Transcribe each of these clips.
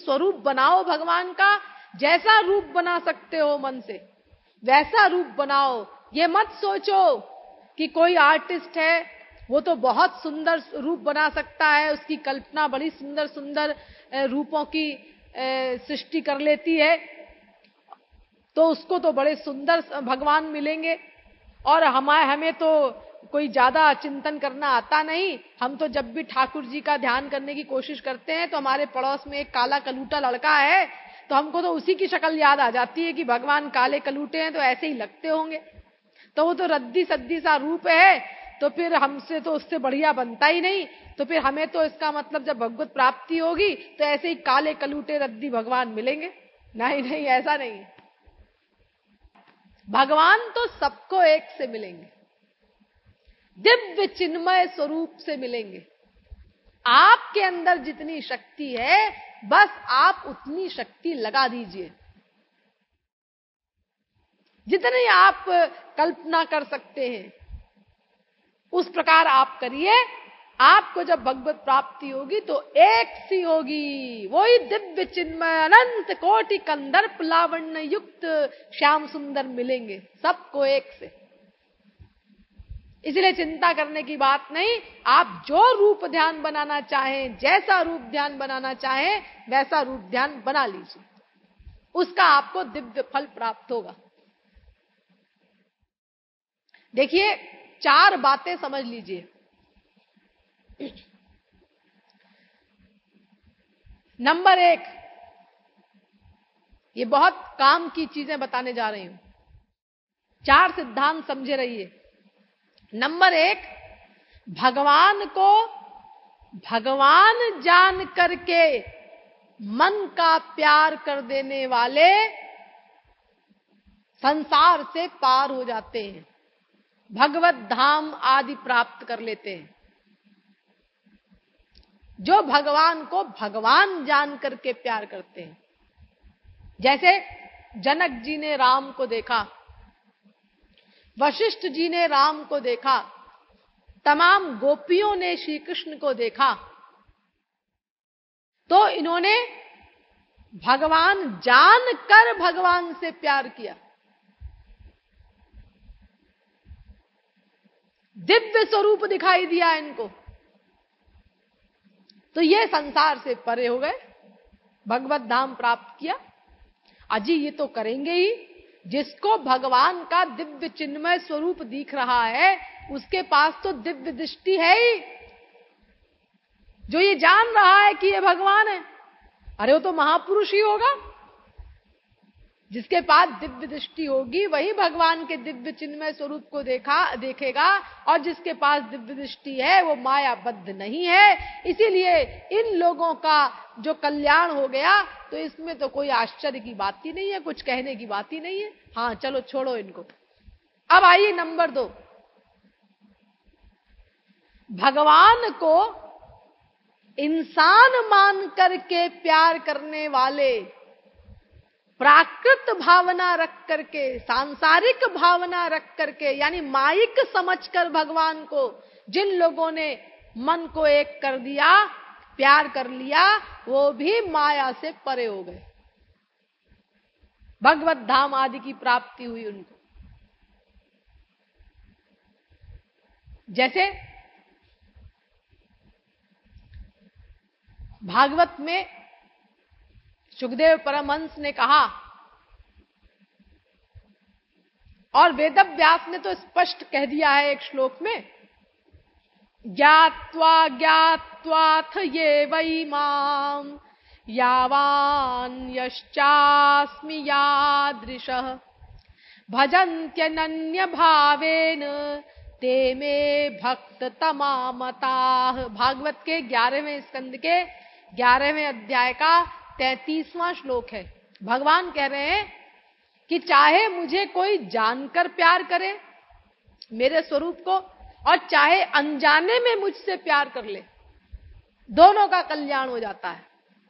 स्वरूप बनाओ भगवान का। जैसा रूप बना सकते हो मन से वैसा रूप बनाओ। ये मत सोचो कि कोई आर्टिस्ट है वो तो बहुत सुंदर रूप बना सकता है, उसकी कल्पना बड़ी सुंदर सुंदर रूपों की सृष्टि कर लेती है, तो उसको तो बड़े सुंदर भगवान मिलेंगे और हमें तो कोई ज्यादा चिंतन करना आता नहीं। हम तो जब भी ठाकुर जी का ध्यान करने की कोशिश करते हैं तो हमारे पड़ोस में एक काला कलूटा लड़का है, तो हमको तो उसी की शक्ल याद आ जाती है कि भगवान काले कलूटे हैं तो ऐसे ही लगते होंगे, तो वो तो रद्दी सद्दी सा रूप है, तो फिर हमसे तो उससे बढ़िया बनता ही नहीं। तो फिर हमें तो इसका मतलब जब भगवत प्राप्ति होगी तो ऐसे ही काले कलूटे रद्दी भगवान मिलेंगे। नहीं नहीं, ऐसा नहीं है। भगवान तो सबको एक से मिलेंगे, दिव्य चिन्मय स्वरूप से मिलेंगे। आपके अंदर जितनी शक्ति है बस आप उतनी शक्ति लगा दीजिए, जितनी आप कल्पना कर सकते हैं उस प्रकार आप करिए। आपको जब भगवत प्राप्ति होगी तो एक सी होगी, वही दिव्य चिन्मय अनंत कोटि कंदर्प लावण्य युक्त श्याम सुंदर मिलेंगे सबको एक से। इसलिए चिंता करने की बात नहीं, आप जो रूप ध्यान बनाना चाहें, जैसा रूप ध्यान बनाना चाहें वैसा रूप ध्यान बना लीजिए, उसका आपको दिव्य फल प्राप्त होगा। देखिए 4 बातें समझ लीजिए। नंबर 1, ये बहुत काम की चीजें बताने जा रही हूं, 4 सिद्धांत समझे रहिए। नंबर 1, भगवान को भगवान जान करके मन का प्यार कर देने वाले संसार से पार हो जाते हैं, भगवत धाम आदि प्राप्त कर लेते हैं। जो भगवान को भगवान जान करके प्यार करते हैं, जैसे जनक जी ने राम को देखा, वशिष्ठ जी ने राम को देखा, तमाम गोपियों ने श्री कृष्ण को देखा, तो इन्होंने भगवान जानकर भगवान से प्यार किया, दिव्य स्वरूप दिखाई दिया इनको, तो ये संसार से परे हो गए, भगवत धाम प्राप्त किया। अजी ये तो करेंगे ही, जिसको भगवान का दिव्य चिन्मय स्वरूप दिख रहा है उसके पास तो दिव्य दृष्टि है ही, जो ये जान रहा है कि ये भगवान है, अरे वो तो महापुरुष ही होगा। जिसके पास दिव्य दृष्टि होगी वही भगवान के दिव्य चिन्मय स्वरूप को देखेगा, और जिसके पास दिव्य दृष्टि है वो मायाबद्ध नहीं है। इसीलिए इन लोगों का जो कल्याण हो गया, तो इसमें तो कोई आश्चर्य की बात ही नहीं है, कुछ कहने की बात ही नहीं है। हाँ चलो छोड़ो इनको। अब आइए नंबर 2, भगवान को इंसान मान करके प्यार करने वाले, प्राकृत भावना रख करके, सांसारिक भावना रख करके, यानी माइक समझकर भगवान को जिन लोगों ने मन को एक कर दिया, प्यार कर लिया, वो भी माया से परे हो गए, भगवत धाम आदि की प्राप्ति हुई उनको। जैसे भागवत में सुखदेव परमहंस ने कहा, और वेदव्यास ने तो स्पष्ट कह दिया है एक श्लोक में, ज्ञात्वा ज्ञात्वाथ ये वै माम यावान्यश्चास्मि यादृशः भजन्त्यनन्य भावेन ते मे भक्त तमामताः। भागवत के 11वें स्कंद के 11वें अध्याय का 33वां श्लोक है। भगवान कह रहे हैं कि चाहे मुझे कोई जानकर प्यार करे मेरे स्वरूप को, और चाहे अनजाने में मुझसे प्यार कर ले, दोनों का कल्याण हो जाता है।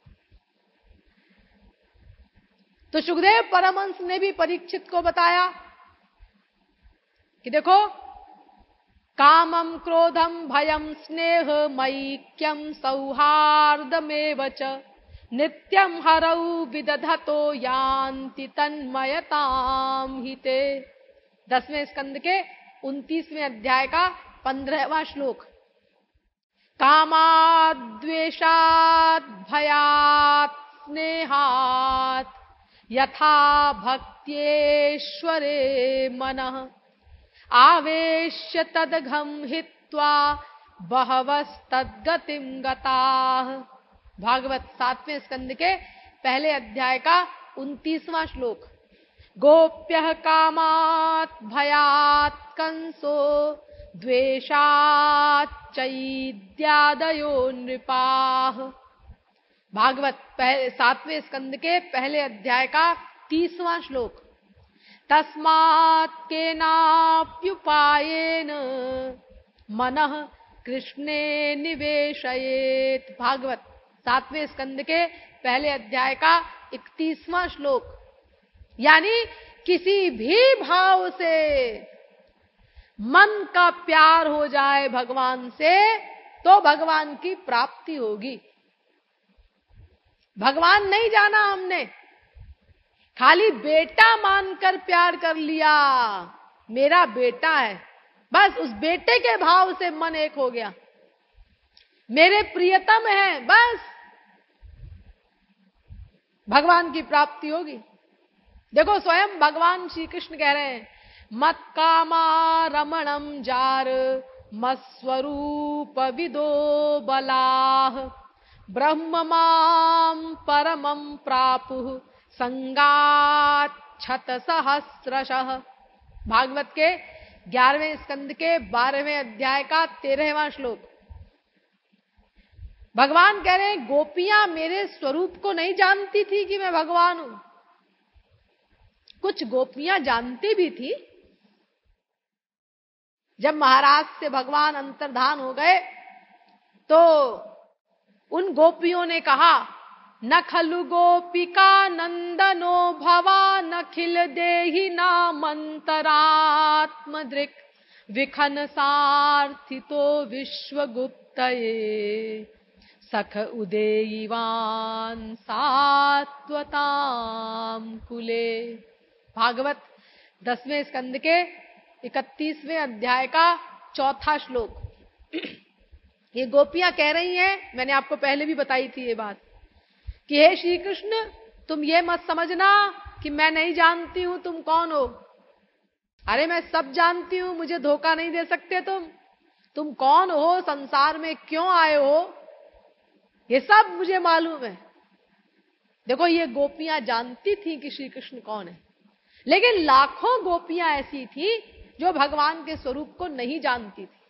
तो सुखदेव परमहंस ने भी परीक्षित को बताया कि देखो, कामम क्रोधम भयम स्नेह मैक्यम सौहार्दमेव च नित्यं हरौ विदधतो यान्ति तन्मयताम हिते। 10वें स्कंद के 29वें अध्याय का 15वां श्लोक। कामाद्वेषात् भयात् स्नेहात् यथा भक्त्येश्वरे मनः आवेश्य तदघं हित्वा बहवस्तद्गतिं गताः। भागवत 7वें स्कंद के पहले अध्याय का 29वां श्लोक। गोप्यः कामात् भयात् कंसो द्वेषात् चैद्यादयो नृपाः। भागवत 7वें स्कंद के पहले अध्याय का 30वां श्लोक। तस्मात् केनाप्युपायेन मनः कृष्णे निवेशयेत्। भागवत 7वें स्कंद के पहले अध्याय का 31वां श्लोक। यानी किसी भी भाव से मन का प्यार हो जाए भगवान से तो भगवान की प्राप्ति होगी। भगवान नहीं जाना हमने, खाली बेटा मानकर प्यार कर लिया, मेरा बेटा है, बस उस बेटे के भाव से मन एक हो गया, मेरे प्रियतम है, बस भगवान की प्राप्ति होगी। देखो स्वयं भगवान श्री कृष्ण कह रहे हैं, मत कामा रमणम जार मस्वरूप विदो बलाह ब्रह्म माम परमं प्रापुः संगाच्छत सहस्रशः। भागवत के 11वें स्कंद के 12वें अध्याय का 13वां श्लोक। भगवान कह रहे हैं, गोपियां मेरे स्वरूप को नहीं जानती थी कि मैं भगवान हूं। कुछ गोपियां जानती भी थी। जब महाराज से भगवान अंतर्धान हो गए तो उन गोपियों ने कहा, न खलु गोपिका नंदनो भवान अखिल देहि नामंतरात्मदृक् विखन सार्थितो विश्वगुप्तये सख उदेयिवान सात्वताम कुले। भागवत 10वें स्कंद के 31वें अध्याय का 4था श्लोक। ये गोपियां कह रही हैं, मैंने आपको पहले भी बताई थी ये बात, कि हे श्री कृष्ण तुम ये मत समझना कि मैं नहीं जानती हूं तुम कौन हो। अरे मैं सब जानती हूं, मुझे धोखा नहीं दे सकते तुम कौन हो, संसार में क्यों आए हो, ये सब मुझे मालूम है। देखो ये गोपियां जानती थी कि श्री कृष्ण कौन है, लेकिन लाखों गोपियां ऐसी थी जो भगवान के स्वरूप को नहीं जानती थी।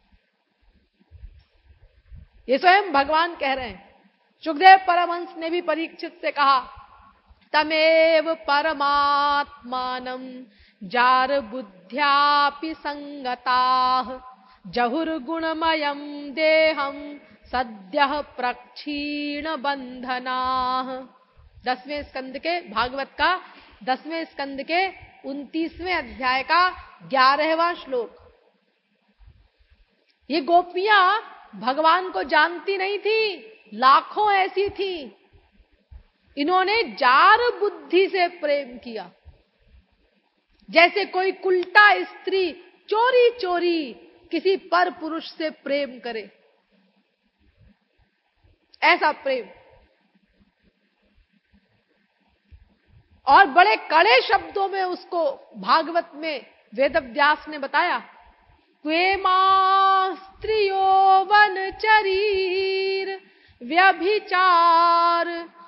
ये स्वयं भगवान कह रहे हैं। सुखदेव परमहंस ने भी परीक्षित से कहा, तमेव परमात्मानं जार बुद्ध्यापि संगताः जहुर्गुणमयं देहं सद्यः प्रक्षीण बंधनाः। 10वें स्कंद के भागवत का 10वें स्कंद के 29वें अध्याय का 11वां श्लोक। ये गोपियां भगवान को जानती नहीं थी, लाखों ऐसी थी। इन्होंने जार बुद्धि से प्रेम किया, जैसे कोई कुलटा स्त्री चोरी चोरी किसी पर पुरुष से प्रेम करे, ऐसा प्रेम। और बड़े कड़े शब्दों में उसको भागवत में वेदव्यास ने बताया, क्वेमा स्त्रियो वनचरीर व्यभिचार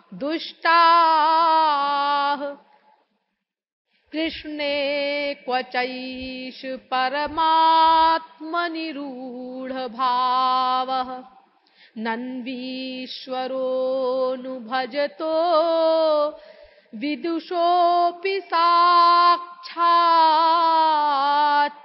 दुष्टाः कृष्णे क्वचैष परमात्मनिरूढ भावः नन्वीश्वरोऽनुभजतो विदुषोऽपि साक्षात्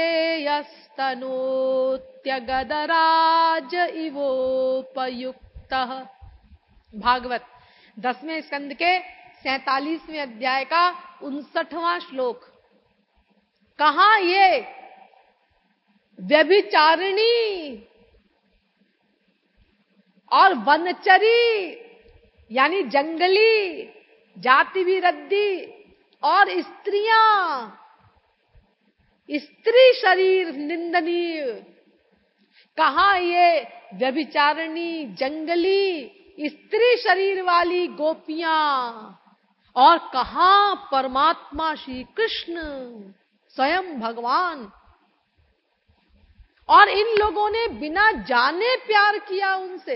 श्रेयस्तनोत्यगदराज इवोपयुक्तः। भागवत 10वें स्कंद के 47वें अध्याय का 59वां श्लोक। कहा ये व्यभिचारिणी और वनचरी यानी जंगली जाति भी रद्दी और स्त्रियां, स्त्री शरीर निंदनीय। कहां ये व्यभिचारिणी जंगली स्त्री शरीर वाली गोपियां और कहां परमात्मा श्री कृष्ण स्वयं भगवान। और इन लोगों ने बिना जाने प्यार किया उनसे।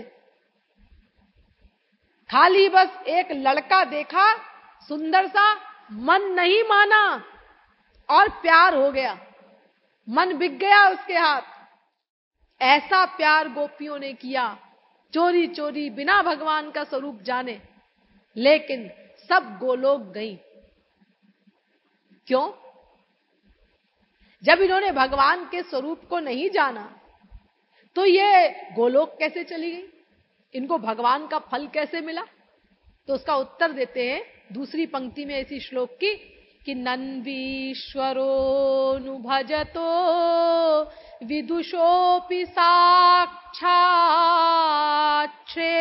खाली बस एक लड़का देखा सुंदर सा, मन नहीं माना और प्यार हो गया, मन बिक गया उसके हाथ। ऐसा प्यार गोपियों ने किया चोरी चोरी, बिना भगवान का स्वरूप जाने। लेकिन सब गोलोक गई। क्यों? जब इन्होंने भगवान के स्वरूप को नहीं जाना तो ये गोलोक कैसे चली गई? इनको भगवान का फल कैसे मिला? तो उसका उत्तर देते हैं दूसरी पंक्ति में इसी श्लोक की कि नन्वीश्वरो नु भजतो विदुषोऽपि साक्षात्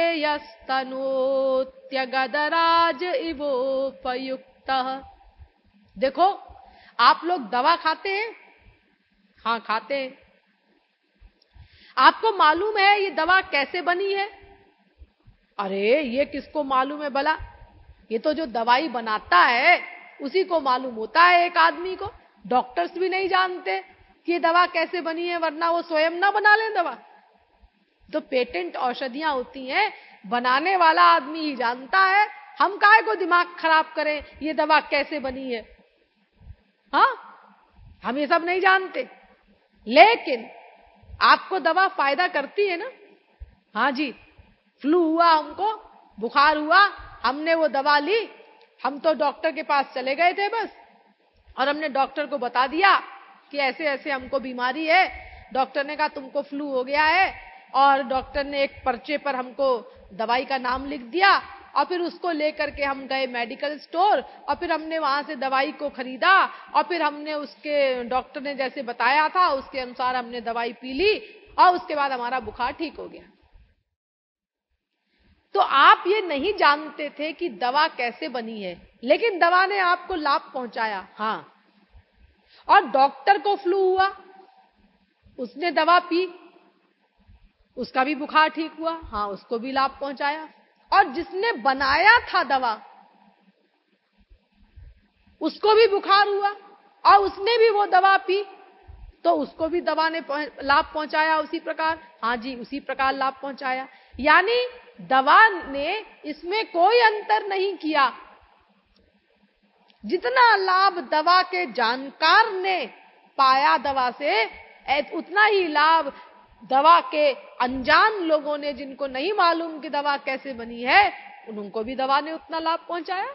श्रेयस्तनोत्यगदराज इवोपयुक्तः। देखो, आप लोग दवा खाते हैं? हाँ, खाते हैं। आपको मालूम है ये दवा कैसे बनी है? अरे ये किसको मालूम है भला? ये तो जो दवाई बनाता है उसी को मालूम होता है एक आदमी को। डॉक्टर्स भी नहीं जानते कि ये दवा कैसे बनी है, वरना वो स्वयं ना बना लें दवा। तो पेटेंट औषधियां होती हैं, बनाने वाला आदमी ही जानता है। हम काहे को दिमाग खराब करें ये दवा कैसे बनी है? हाँ, हम ये सब नहीं जानते। लेकिन आपको दवा फायदा करती है ना? हाँ जी, फ्लू हुआ हमको, बुखार हुआ, हमने वो दवा ली। हम तो डॉक्टर के पास चले गए थे बस, और हमने डॉक्टर को बता दिया कि ऐसे ऐसे हमको बीमारी है। डॉक्टर ने कहा तुमको फ्लू हो गया है, और डॉक्टर ने एक पर्चे पर हमको दवाई का नाम लिख दिया। और फिर उसको लेकर के हम गए मेडिकल स्टोर, और फिर हमने वहां से दवाई को खरीदा, और फिर हमने उसके डॉक्टर ने जैसे बताया था उसके अनुसार हमने दवाई पी ली, और उसके बाद हमारा बुखार ठीक हो गया। तो आप ये नहीं जानते थे कि दवा कैसे बनी है, लेकिन दवा ने आपको लाभ पहुंचाया। हाँ, और डॉक्टर को फ्लू हुआ, उसने दवा पी, उसका भी बुखार ठीक हुआ। हाँ, उसको भी लाभ पहुंचाया। और जिसने बनाया था दवा, उसको भी बुखार हुआ और उसने भी वो दवा पी, तो उसको भी दवा ने लाभ पहुंचाया उसी प्रकार। हाँ जी, उसी प्रकार लाभ पहुंचाया। यानी दवा ने इसमें कोई अंतर नहीं किया। जितना लाभ दवा के जानकार ने पाया दवा से, उतना ही लाभ दवा के अनजान लोगों ने, जिनको नहीं मालूम कि दवा कैसे बनी है, उनको भी दवा ने उतना लाभ पहुंचाया।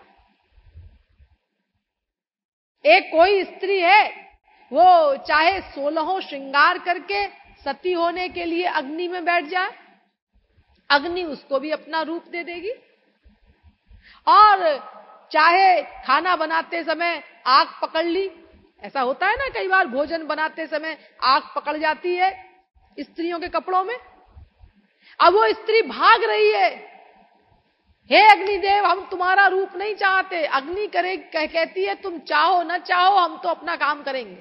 एक कोई स्त्री है, वो चाहे 16 श्रृंगार करके सती होने के लिए अग्नि में बैठ जाए, अग्नि उसको भी अपना रूप दे देगी। और चाहे खाना बनाते समय आग पकड़ ली, ऐसा होता है ना कई बार, भोजन बनाते समय आग पकड़ जाती है स्त्रियों के कपड़ों में। अब वो स्त्री भाग रही है, हे अग्निदेव हम तुम्हारा रूप नहीं चाहते। अग्नि कहती है तुम चाहो न चाहो हम तो अपना काम करेंगे।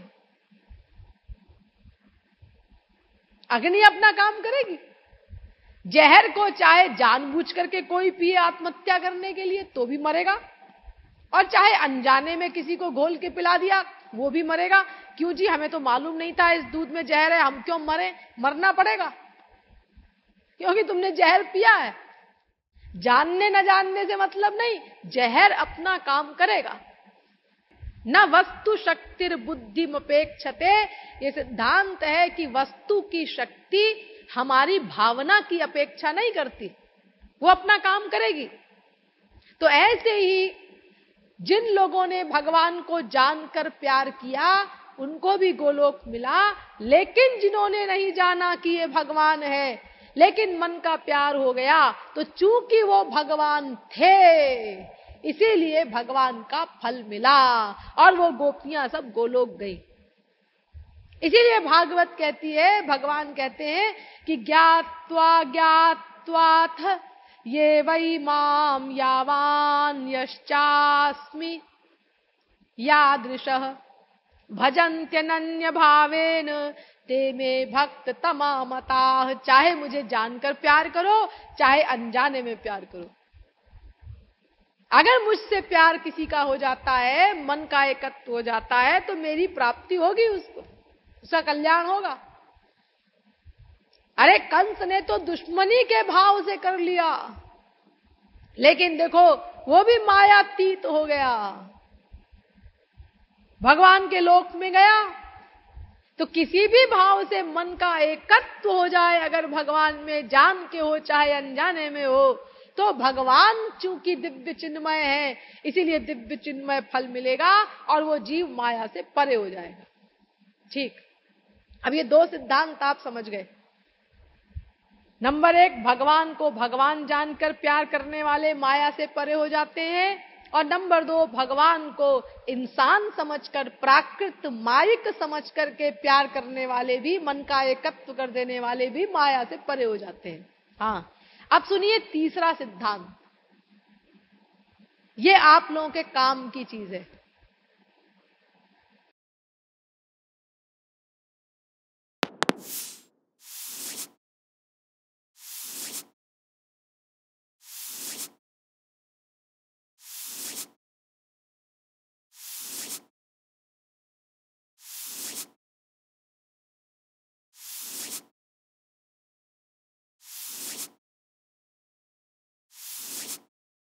अग्नि अपना काम करेगी। जहर को चाहे जानबूझ करके कोई पिए आत्महत्या करने के लिए तो भी मरेगा, और चाहे अनजाने में किसी को घोल के पिला दिया वो भी मरेगा। क्यों जी, हमें तो मालूम नहीं था इस दूध में जहर है, हम क्यों मरे? मरना पड़ेगा क्योंकि तुमने जहर पिया है। जानने न जानने से मतलब नहीं, जहर अपना काम करेगा। न वस्तु शक्तिर बुद्धिमपेक्षते, ये सिद्धांत है कि वस्तु की शक्ति हमारी भावना की अपेक्षा नहीं करती, वो अपना काम करेगी। तो ऐसे ही जिन लोगों ने भगवान को जानकर प्यार किया उनको भी गोलोक मिला, लेकिन जिन्होंने नहीं जाना कि ये भगवान है, लेकिन मन का प्यार हो गया, तो चूंकि वो भगवान थे इसीलिए भगवान का फल मिला, और वो गोपियां सब गोलोक गई। इसीलिए भागवत कहती है, भगवान कहते हैं कि ज्ञात्वा ज्ञात्वाथ ये वै माम यावान यश्चास्मि यादृशः भजन्त्यनन्य भावेन ते मे भक्त तमामताः। चाहे मुझे जानकर प्यार करो, चाहे अनजाने में प्यार करो। अगर मुझसे प्यार किसी का हो जाता है, मन का एकत्व हो जाता है, तो मेरी प्राप्ति होगी, उसको उसका कल्याण होगा। अरे कंस ने तो दुश्मनी के भाव से कर लिया, लेकिन देखो वो भी मायातीत हो गया, भगवान के लोक में गया। तो किसी भी भाव से मन का एकत्व हो जाए, अगर भगवान में जान के हो चाहे अनजाने में हो, तो भगवान चूंकि दिव्य चिन्मय है, इसीलिए दिव्य चिन्मय फल मिलेगा और वो जीव माया से परे हो जाएगा। ठीक, अब ये दो सिद्धांत आप समझ गए। नंबर 1, भगवान को भगवान जानकर प्यार करने वाले माया से परे हो जाते हैं, और नंबर 2, भगवान को इंसान समझकर, प्राकृत मायिक समझकर के प्यार करने वाले भी, मन का एकत्व कर देने वाले भी माया से परे हो जाते हैं। हाँ, अब सुनिए तीसरा सिद्धांत, ये आप लोगों के काम की चीज है।